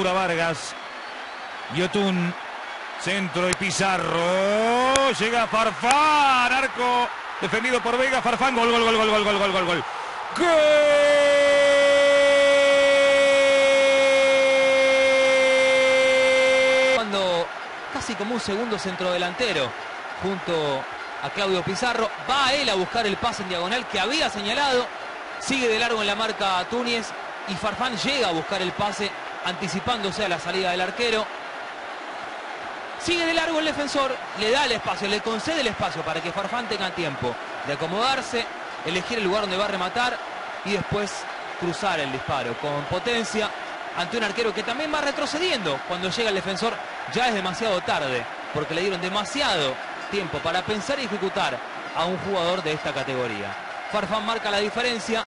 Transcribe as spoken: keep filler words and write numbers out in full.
Vargas, Yotun, centro y Pizarro, llega Farfán, arco defendido por Vega, Farfán, gol, gol, gol, gol, gol, gol, gol, gol, gol. ¡Gol! Cuando casi como un segundo centrodelantero junto a Claudio Pizarro, va él a buscar el pase en diagonal que había señalado, sigue de largo en la marca a Túñez y Farfán llega a buscar el pase anticipándose a la salida del arquero. Sigue de largo el defensor, le da el espacio, le concede el espacio para que Farfán tenga tiempo de acomodarse, elegir el lugar donde va a rematar y después cruzar el disparo con potencia ante un arquero que también va retrocediendo. Cuando llega el defensor ya es demasiado tarde porque le dieron demasiado tiempo para pensar y ejecutar a un jugador de esta categoría. Farfán marca la diferencia.